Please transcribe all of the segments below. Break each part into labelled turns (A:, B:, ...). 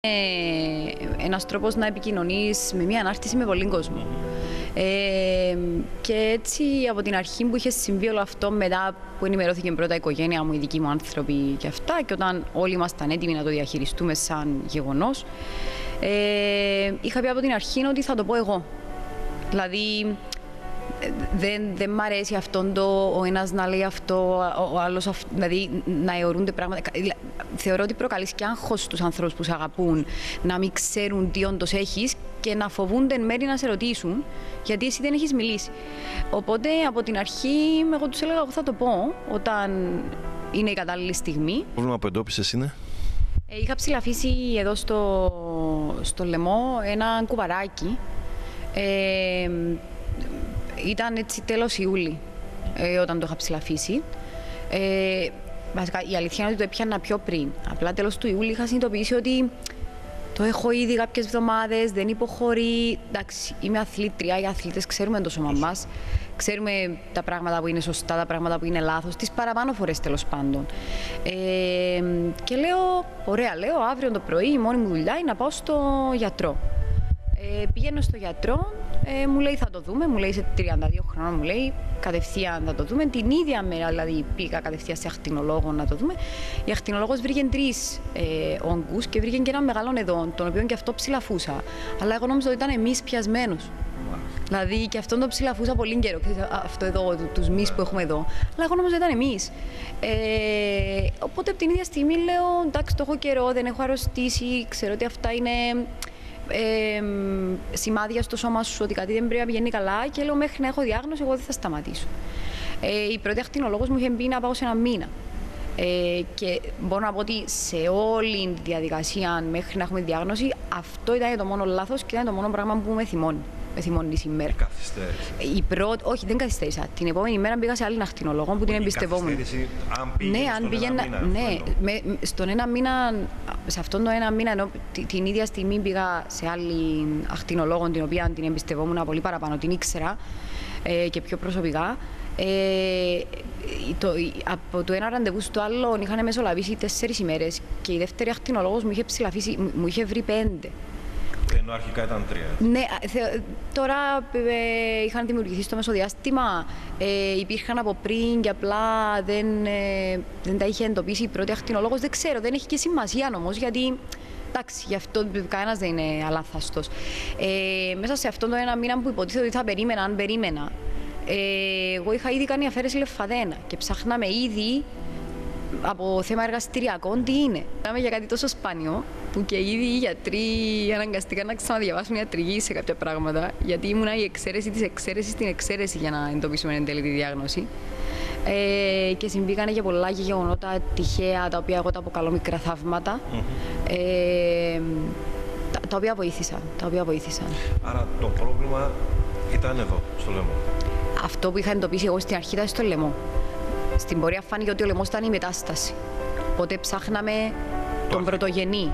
A: Ένας τρόπος να επικοινωνείς με μια ανάρτηση με πολλοί κόσμο. Και έτσι από την αρχή που είχε συμβεί όλο αυτό, μετά που ενημερώθηκε πρώτα η οικογένεια μου, οι δικοί μου άνθρωποι και αυτά, και όταν όλοι ήμασταν έτοιμοι να το διαχειριστούμε σαν γεγονός, είχα πει από την αρχή ότι θα το πω εγώ. Δηλαδή, δεν μ' αρέσει αυτόν ο ένας να λέει αυτό, ο άλλος, δηλαδή να αιωρούνται πράγματα. Θεωρώ ότι προκαλείς και άγχος στους ανθρώπους που σε αγαπούν, να μην ξέρουν τι όντως έχεις και να φοβούνται εν μέρει να σε ρωτήσουν, γιατί εσύ δεν έχεις μιλήσει. Οπότε από την αρχή, εγώ τους έλεγα, εγώ θα το πω όταν είναι η κατάλληλη στιγμή.
B: Το πρόβλημα που εντόπισες είναι?
A: Είχα ψηλαφίσει εδώ στο λαιμό ένα κουβαράκι. Ήταν έτσι τέλος Ιούλη όταν το είχα ψηλαφίσει. Βασικά η αλήθεια είναι ότι το έπιανα πιο πριν. Απλά τέλος του Ιούλη είχα συνειδητοποιήσει ότι το έχω ήδη κάποιες εβδομάδες, δεν υποχωρεί. Εντάξει, είμαι αθλήτρια, οι αθλήτες ξέρουμε το σώμα μας. Ξέρουμε τα πράγματα που είναι σωστά, τα πράγματα που είναι λάθος, τις παραπάνω φορές τέλος πάντων. Και λέω, ωραία, λέω, αύριο το πρωί η μόνη μου δουλειά είναι να πάω στο γιατρό. Πηγαίνω στο γιατρό, μου λέει θα το δούμε, μου λέει σε 32 χρόνων, μου λέει κατευθείαν θα το δούμε. Την ίδια μέρα δηλαδή πήγα κατευθείαν σε ακτινολόγο να το δούμε. Η ακτινολόγος βρήκε 3 όγκους και βρήκε και ένα μεγάλο εδώ, τον οποίο και αυτό ψηλαφούσα. Αλλά εγώ νόμιζα ότι ήταν εμείς πιασμένος. Δηλαδή και αυτόν το ψηλαφούσα πολύ καιρό, αυτό εδώ, τους μυς που έχουμε εδώ. Αλλά εγώ νόμιζα ότι ήταν εμείς. Οπότε από την ίδια στιγμή λέω εντάξει, το έχω καιρό, δεν έχω αρρωστήσει, ξέρω ότι αυτά είναι σημάδια στο σώμα σου ότι κάτι δεν πρέπει να πηγαίνει καλά και λέω μέχρι να έχω διάγνωση εγώ δεν θα σταματήσω. Η πρώτη ακτινολόγος μου είχε πει να πάω σε ένα μήνα και μπορώ να πω ότι σε όλη τη διαδικασία μέχρι να έχουμε διάγνωση αυτό ήταν το μόνο λάθος και ήταν το μόνο πράγμα που με θυμώνει. Με θυμώνει σήμερα.
B: Καθυστέρηση.
A: Όχι, δεν καθυστέρησα. Την επόμενη μέρα πήγα σε άλλη ακτινολόγο που την εμπιστευόμουν.
B: Ναι, αν πήγαινε.
A: Ναι, στον ένα μήνα, σε αυτόν τον ένα μήνα, ενώ την ίδια στιγμή πήγα σε άλλη ακτινολόγο, την οποία την εμπιστευόμουν πολύ παραπάνω, την ήξερα και πιο προσωπικά. Από το ένα ραντεβού στο άλλο είχαν μεσολαβήσει 4 ημέρες και η δεύτερη ακτινολόγος μου είχε ψηλαφίσει, μου είχε βρει 5.
B: Ενώ αρχικά ήταν 3.
A: Ναι, τώρα είχαν δημιουργηθεί στο μεσοδιάστημα, υπήρχαν από πριν και απλά δεν τα είχε εντοπίσει η πρώτη ακτινολόγος. Δεν ξέρω, δεν έχει και σημασία όμως, γιατί εντάξει, γι' αυτό κανένας δεν είναι αλάθαστος. Μέσα σε αυτόν τον ένα μήνα που υποτίθεται ότι θα περίμενα, αν περίμενα, εγώ είχα ήδη κάνει αφαίρεση λεμφαδένα και ψάχναμε ήδη από θέμα εργαστηριακών τι είναι. Μιλάμε για κάτι τόσο σπάνιο που και ήδη οι γιατροί αναγκαστήκαν να ξαναδιαβάσουν ιατρική σε κάποια πράγματα, γιατί ήμουνα η εξαίρεση της εξαίρεσης στην εξαίρεση για να εντοπίσουμε εν τέλει τη διάγνωση. Και συμβήκανε και πολλά και γεγονότα τυχαία, τα οποία εγώ τα αποκαλώ μικρά θαύματα, τα οποία βοήθησαν.
B: Άρα το πρόβλημα ήταν εδώ, στο λαιμό.
A: Αυτό που είχα εντοπίσει εγώ στην αρχή ήταν στο λαιμό. Στην πορεία φάνηκε ότι ο λαιμός ήταν η μετάσταση. Οπότε ψάχναμε τον πρωτογενή.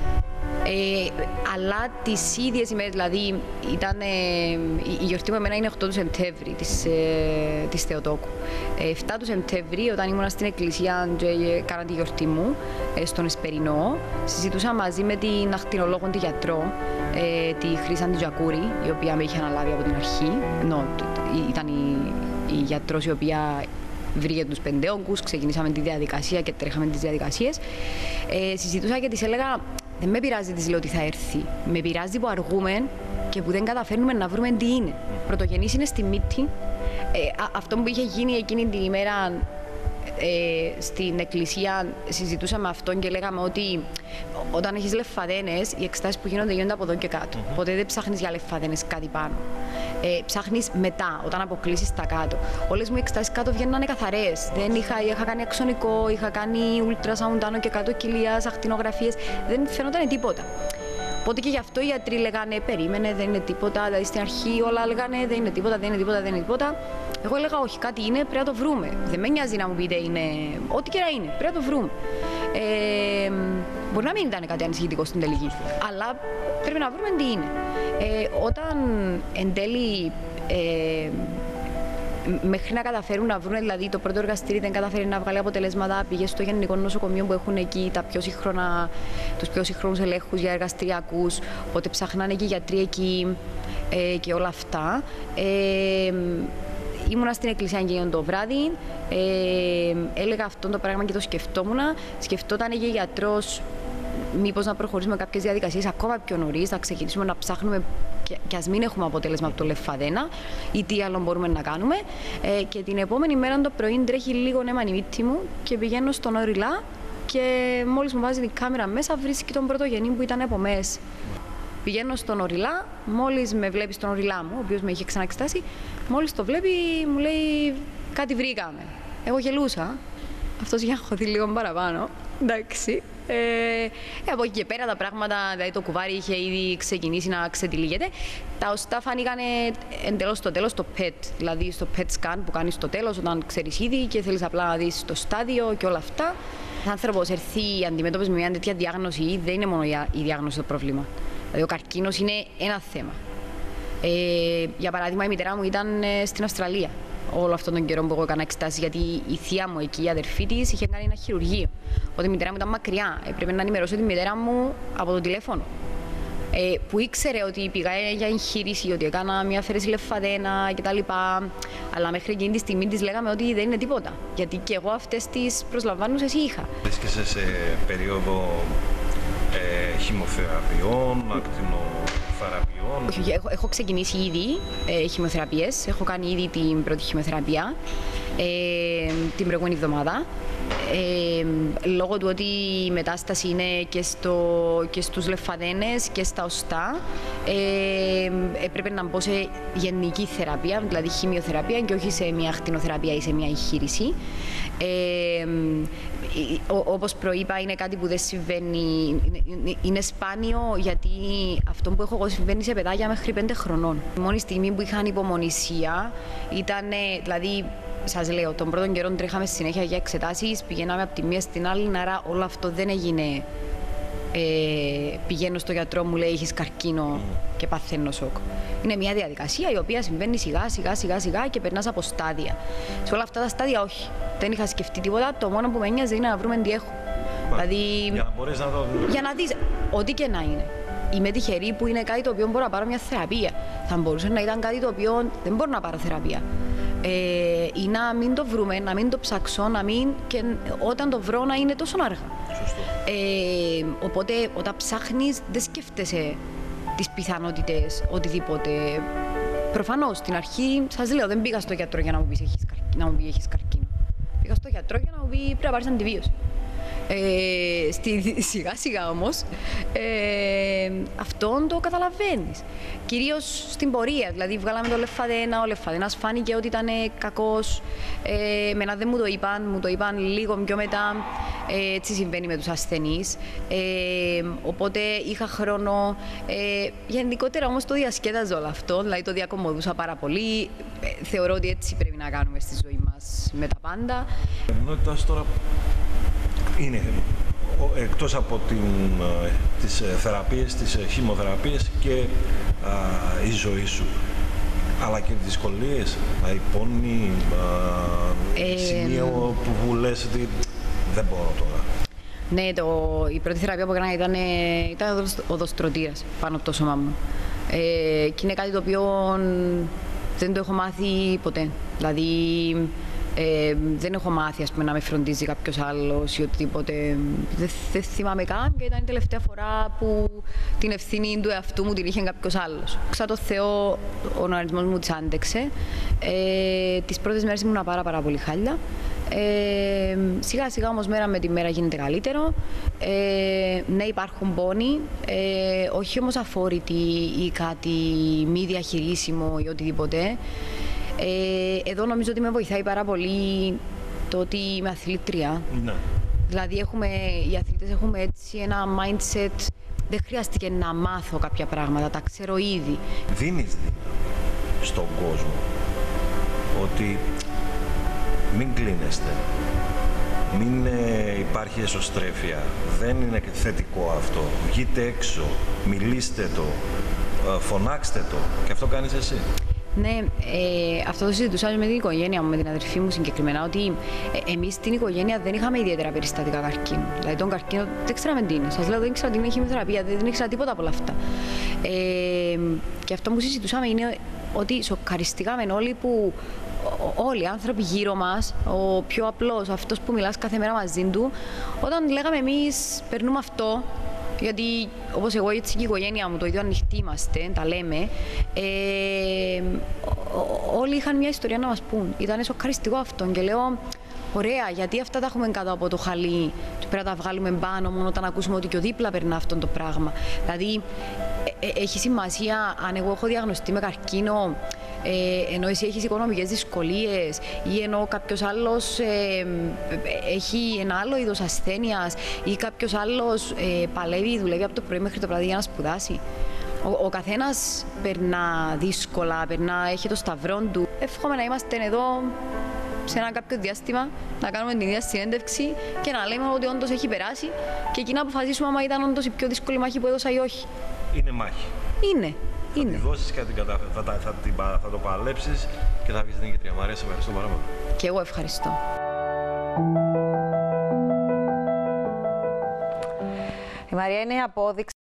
A: Αλλά τις ίδιες ημέρες, δηλαδή η γιορτή μου εμένα είναι 8 του Σεπτέμβρη της Θεοτόκου. 7 του Σεπτέμβρη, όταν ήμουν στην εκκλησία και έκανα τη γιορτή μου στον Εσπερινό, συζητούσα μαζί με την ακτινολόγο, τη γιατρό, τη Χρύσα Τζακούρη, η οποία με είχε αναλάβει από την αρχή. Ήταν η γιατρός η οποία βρήκε τους 5 όγκους, ξεκινήσαμε τη διαδικασία και τρέχαμε τις διαδικασίες. Συζητούσα και της έλεγα, δεν με πειράζει, της λέω ότι θα έρθει. Με πειράζει που αργούμε και που δεν καταφέρνουμε να βρούμε τι είναι. Πρωτογενής είναι στη μύτη. Αυτό που είχε γίνει εκείνη την ημέρα στην εκκλησία, συζητούσαμε αυτόν και λέγαμε ότι όταν έχεις λεμφαδένες, οι εξετάσεις που γίνονται από εδώ και κάτω. Οπότε δεν ψάχνεις για λεμφαδένες κάτι πάνω. Ψάχνεις μετά, όταν αποκλείσεις τα κάτω. Όλες μου οι εξετάσεις κάτω βγαίνανε καθαρές. Είχα κάνει αξονικό, είχα κάνει ultrasound άνω και κάτω κοιλίας, ακτινογραφίες. Δεν φαινόταν τίποτα. Οπότε και γι' αυτό οι γιατροί λέγανε περίμενε, δεν είναι τίποτα. Δηλαδή στην αρχή όλα λέγανε δεν είναι τίποτα, δεν είναι τίποτα, δεν είναι τίποτα. Εγώ έλεγα όχι, κάτι είναι, πρέπει να το βρούμε. Δεν με νοιάζει να μου πείτε είναι ό,τι και να είναι, πρέπει να το βρούμε. Μπορεί να μην ήταν κάτι ανησυχητικό στην τελική, αλλά πρέπει να βρούμε τι είναι. Όταν εν τέλει μέχρι να καταφέρουν να βρουν, δηλαδή το πρώτο εργαστήρι δεν καταφέρει να βγάλει αποτελέσματα, πήγε στο Γενικό Νοσοκομείο που έχουν εκεί τους πιο σύγχρονους ελέγχους για εργαστηριακούς, οπότε ψάχνανε και οι γιατροί εκεί και όλα αυτά. Ήμουνα στην εκκλησία εκείνο το βράδυ, έλεγα αυτό το πράγμα και το σκεφτόμουν. Σκεφτόταν και ο γιατρός μήπως να προχωρήσουμε κάποιες διαδικασίες ακόμα πιο νωρίς, να ξεκινήσουμε να ψάχνουμε και ας μην έχουμε αποτέλεσμα από το λεμφαδένα ή τι άλλο μπορούμε να κάνουμε. Και την επόμενη μέρα το πρωί τρέχει λίγο νέμα η μύτη μου και πηγαίνω στον Οριλά και μόλις μου βάζει την κάμερα μέσα βρίσκει τον πρωτογενή που ήταν από μέσα. Πηγαίνω στον Οριλά, μόλις με βλέπει στον Οριλά μου, ο οποίος με είχε ξαναεξετάσει, μόλις το βλέπει μου λέει κάτι βρήκαμε. Εγώ γελούσα, αυτός είχε αγχωθεί λίγο παραπάνω, εντάξει. Από εκεί και πέρα τα πράγματα, δηλαδή το κουβάρι είχε ήδη ξεκινήσει να ξετυλίγεται. Τα οστά φάνηκαν εντελώς στο τέλος, στο PET, δηλαδή στο PET scan που κάνεις στο τέλος όταν ξέρεις ήδη και θέλεις απλά να δεις το στάδιο και όλα αυτά. Ο άνθρωπος έρθει αντιμέτωπος με μια τέτοια διάγνωση, δεν είναι μόνο η διάγνωση το πρόβλημα. Δηλαδή ο καρκίνος είναι ένα θέμα. Για παράδειγμα, η μητέρα μου ήταν στην Αυστραλία όλο αυτόν τον καιρό που εγώ έκανα εξετάσεις, γιατί η θεία μου εκεί, η αδερφή της, είχε κάνει ένα χειρουργείο. Οπότε η μητέρα μου ήταν μακριά. Έπρεπε να ενημερώσω τη μητέρα μου από το τηλέφωνο. Που ήξερε ότι πήγα για εγχείρηση, ότι έκανα μια αφαίρεση λεμφαδένα κτλ. Αλλά μέχρι εκείνη τη στιγμή της λέγαμε ότι δεν είναι τίποτα. Γιατί και εγώ αυτές τις προσλαμβάνουσες είχα.
B: Βρίσκεσαι σε περίοδο χημοθεραπείων, ακτινοθεραπείων.
A: Όχι, έχω ξεκινήσει ήδη χημειοθεραπείες. Έχω κάνει ήδη την πρώτη χημειοθεραπεία την προηγούμενη εβδομάδα. Λόγω του ότι η μετάσταση είναι και στους λεμφαδένες και στα οστά, έπρεπε να μπω σε γενική θεραπεία, δηλαδή χημειοθεραπεία και όχι σε μια ακτινοθεραπεία ή σε μια εγχείρηση. Όπως προείπα, είναι κάτι που δεν συμβαίνει, είναι σπάνιο, γιατί αυτό που έχω εγώ συμβαίνει σε παιδάκια μέχρι 5 χρονών. Η μόνη στιγμή που είχα ανυπομονησία ήταν, δηλαδή, σας λέω, τον πρώτο καιρό τρέχαμε συνέχεια για εξετάσεις, πηγαίναμε από τη μία στην άλλη, άρα όλο αυτό δεν έγινε. Πηγαίνω στο γιατρό, μου λέει έχεις καρκίνο και παθαίνω σοκ. Είναι μια διαδικασία η οποία συμβαίνει σιγά και περνάς από στάδια. Σε όλα αυτά τα στάδια όχι. Δεν είχα σκεφτεί τίποτα. Το μόνο που με ένοιαζε είναι να βρούμε τι έχω.
B: Δηλαδή, για να μπορείς να το...
A: Για να δεις, ό,τι και να είναι. Είμαι τυχερή που είναι κάτι το οποίο μπορώ να πάρω μια θεραπεία. Θα μπορούσε να ήταν κάτι το οποίο δεν μπορώ να πάρω θεραπεία. Ή να μην το βρούμε, να μην το ψάξω, να μην... και όταν το βρω να είναι τόσο αργά. Οπότε όταν ψάχνεις δεν σκέφτεσαι τις πιθανότητες, οτιδήποτε. Προφανώς στην αρχή, σας λέω, δεν πήγα στο γιατρό για να μου πει έχεις καρκίνο. Πήγα στο γιατρό για να μου πει πρέπει να πάρεις αντιβίωση. Σιγά σιγά όμως αυτόν το καταλαβαίνεις. Κυρίως στην πορεία, δηλαδή βγάλαμε το λεμφαδένα, ο λεμφαδένας φάνηκε ότι ήταν κακός. Εμένα δεν μου το είπαν λίγο πιο μετά. Έτσι συμβαίνει με τους ασθενείς. Οπότε είχα χρόνο. Γενικότερα όμως το διασκέδαζα όλο αυτό, δηλαδή το διακομωδούσα πάρα πολύ. Θεωρώ ότι έτσι πρέπει να κάνουμε στη ζωή μας με τα πάντα.
B: Τώρα είναι εκτός από τις θεραπείες, τις χημοθεραπείες και η ζωή σου, αλλά και τις δυσκολίες, δηλαδή πόνοι, σημείο που λες ότι δεν μπορώ τώρα.
A: Ναι, η πρώτη θεραπεία που έκανα ήταν οδοστρωτήρας πάνω από το σώμα μου. Και είναι κάτι το οποίο δεν το έχω μάθει ποτέ. Δηλαδή, δεν έχω μάθει, ας πούμε, να με φροντίζει κάποιος άλλος ή οτιδήποτε. Δεν θυμάμαι καν και ήταν η τελευταία φορά που την ευθύνη του εαυτού μου την είχε κάποιος άλλος. Ξα το Θεό, ο οργανισμός μου της άντεξε. Τις πρώτες μέρες ήμουν πάρα πολύ χάλια. Σιγά σιγά όμως μέρα με τη μέρα γίνεται καλύτερο. Ναι, υπάρχουν πόνοι, όχι όμως αφόρητοι ή κάτι μη διαχειρίσιμο ή οτιδήποτε. Εδώ νομίζω ότι με βοηθάει πάρα πολύ το ότι είμαι αθλήτρια. Ναι. Δηλαδή οι αθλητές έχουμε έτσι ένα mindset, δεν χρειάστηκε να μάθω κάποια πράγματα, τα ξέρω ήδη.
B: Δίνεις δύναμη στον κόσμο ότι μην κλείνεστε, μην υπάρχει εσωστρέφεια, δεν είναι θετικό αυτό, βγείτε έξω, μιλήστε το, φωνάξτε το, και αυτό κάνεις εσύ.
A: Ναι, αυτό το συζητούσαμε με την οικογένεια μου, με την αδερφή μου συγκεκριμένα, ότι εμείς στην οικογένεια δεν είχαμε ιδιαίτερα περιστατικά καρκίνου. Δηλαδή τον καρκίνο δεν ξέραμε τι είναι. Σας λέω, δεν ήξερα τι είναι η χημειοθεραπεία, δεν ήξερα τίποτα από όλα αυτά. Και αυτό που συζητούσαμε είναι ότι σοκαριστήκαμε όλοι που όλοι οι άνθρωποι γύρω μας, ο πιο απλός, αυτός που μιλάς κάθε μέρα μαζί του, όταν λέγαμε εμείς περνούμε αυτό, γιατί όπως εγώ έτσι και η οικογένεια μου το ίδιο ανοιχτοί είμαστε, τα λέμε, όλοι είχαν μια ιστορία να μας πούν. Ήταν σοκαριστικό αυτό και λέω, ωραία, γιατί αυτά τα έχουμε κάτω από το χαλί και πρέπει να τα βγάλουμε πάνω μόνο όταν ακούσουμε ότι και ο δίπλα περνά αυτό το πράγμα. Δηλαδή, έχει σημασία αν εγώ έχω διαγνωστεί με καρκίνο, ενώ εσύ έχεις οικονομικές δυσκολίες ή ενώ κάποιος άλλος έχει ένα άλλο είδος ασθένειας ή κάποιος άλλος παλεύει, δουλεύει από το πρωί μέχρι το βράδυ για να σπουδάσει. Ο καθένας περνά δύσκολα, έχει το σταυρό του. Εύχομαι να είμαστε εδώ σε ένα κάποιο διάστημα, να κάνουμε την ίδια συνέντευξη και να λέμε ότι όντως έχει περάσει και εκεί να αποφασίσουμε άμα ήταν όντως η πιο δύσκολη μάχη που έδωσα ή όχι.
B: Είναι μάχη.
A: Είναι.
B: Θα τη δώσεις και θα το παλέψεις και θα βγεις την νικήτρια. Μαρία, σε ευχαριστώ πάρα πολύ.
A: Και εγώ ευχαριστώ.
C: Η Μαρία είναι η απόδειξη